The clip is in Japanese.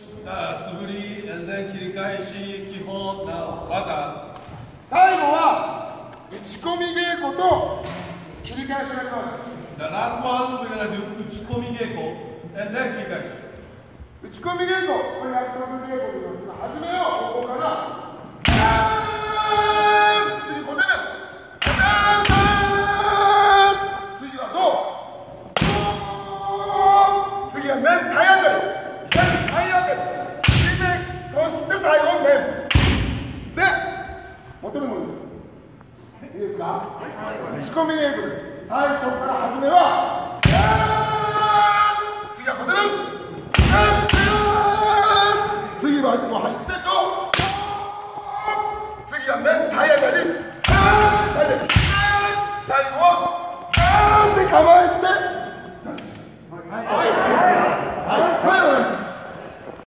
素振り、切り返し、基本、技。 最後は打ち込み稽古と切り返しになります。 The last one, we're gonna do 打ち込み稽古、切り返し。 打ち込み稽古、これ約束稽古と言いますが、始めよう、ここから。次、こてる。次はどう？次は面、体当たり。体当たり。そして最後、面。で、元に戻る。いいですか？打ち込み稽古です。最初から始めは